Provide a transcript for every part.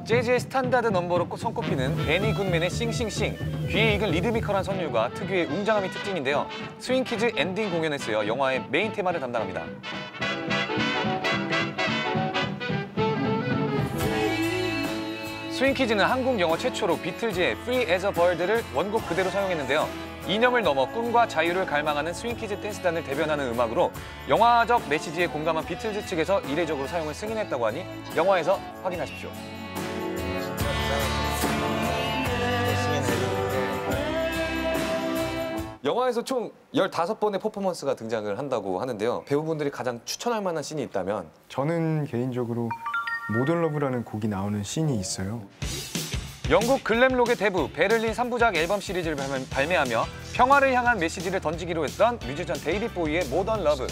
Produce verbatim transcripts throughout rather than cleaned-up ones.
재즈의 스탠다드 넘버로 손꼽히는 베니 굿맨의 싱싱싱. 귀에 익은 리드미컬한 선율과 특유의 웅장함이 특징인데요. 스윙키즈 엔딩 공연에 쓰여 영화의 메인 테마를 담당합니다. 스윙키즈는 한국 영화 최초로 비틀즈의 Free as a Bird를 원곡 그대로 사용했는데요. 이념을 넘어 꿈과 자유를 갈망하는 스윙키즈 댄스단을 대변하는 음악으로 영화적 메시지에 공감한 비틀즈 측에서 이례적으로 사용을 승인했다고 하니 영화에서 확인하십시오. 영화에서 총 열다섯 번의 퍼포먼스가 등장을 한다고 하는데요. 배우분들이 가장 추천할 만한 씬이 있다면? 저는 개인적으로 모던 러브라는 곡이 나오는 씬이 있어요. 영국 글램록의 대부, 베를린 삼 부작 앨범 시리즈를 발매하며 평화를 향한 메시지를 던지기로 했던 뮤지션 데이빗 보이의 모던 러브.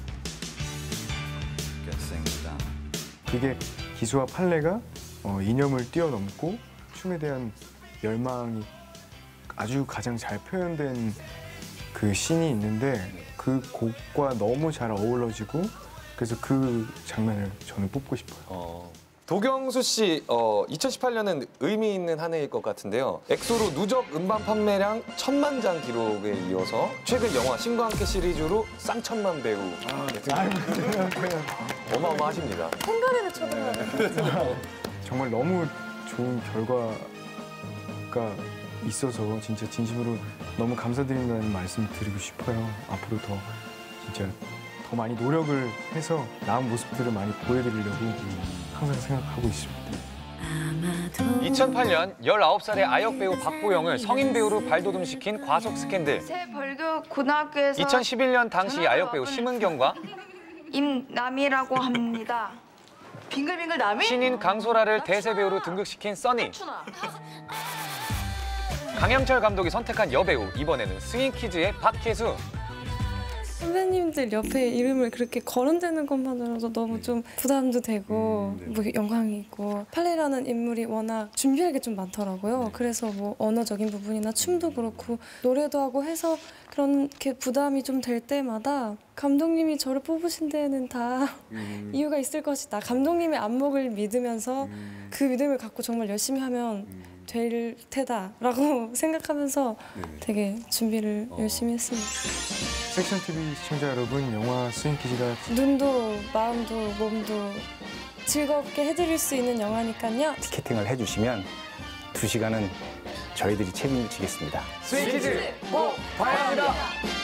그게 기수와 팔레가 어, 이념을 뛰어넘고 춤에 대한 열망이 아주 가장 잘 표현된 그 씬이 있는데 그 곡과 너무 잘 어우러지고 그래서 그 장면을 저는 뽑고 싶어요. 어... 도경수 씨, 어, 이천십팔 년은 의미 있는 한 해일 것 같은데요. 엑소로 누적 음반 판매량 천만 장 기록에 이어서 최근 영화 신과 함께 시리즈로 쌍천만 배우. 아, 네, 어마어마하십니다. 생각에는 쳐들어요. 정말 너무 좋은 결과가 있어서 진짜 진심으로 너무 감사드린다는 말씀 드리고 싶어요. 앞으로 더 진짜 더 많이 노력을 해서 나은 모습들을 많이 보여드리려고 항상 생각하고 있습니다. 이천팔 년 열아홉 살의 아역 배우 박보영을 성인 배우로 발돋움시킨 과속 스캔들. 새벌교 고등학교에서 이천십일 년 당시 아역 배우 심은경과 임남이라고 합니다. 빙글빙글 남이? 신인 강소라를 대세 배우로 등극시킨 써니. 강영철 감독이 선택한 여배우, 이번에는 스윙키즈의 박혜수. 선배님들 옆에 이름을 그렇게 거론되는 것만으로도 너무 좀 부담도 되고 음, 네. 뭐 영광이고 팔레라는 인물이 워낙 준비할 게 좀 많더라고요. 네. 그래서 뭐 언어적인 부분이나 춤도 그렇고 노래도 하고 해서 그렇게 부담이 좀 될 때마다 감독님이 저를 뽑으신 데에는 다 음. 이유가 있을 것이다. 감독님의 안목을 믿으면서 음. 그 믿음을 갖고 정말 열심히 하면 음. 될 테다라고 생각하면서 네. 되게 준비를 어. 열심히 했습니다. 섹션 티비 시청자 여러분, 영화 스윙키즈가 눈도 마음도 몸도 즐겁게 해드릴 수 있는 영화니까요. 티켓팅을 해주시면 두 시간은 저희들이 책임을 지겠습니다. 스윙키즈 꼭 봐야 합니다.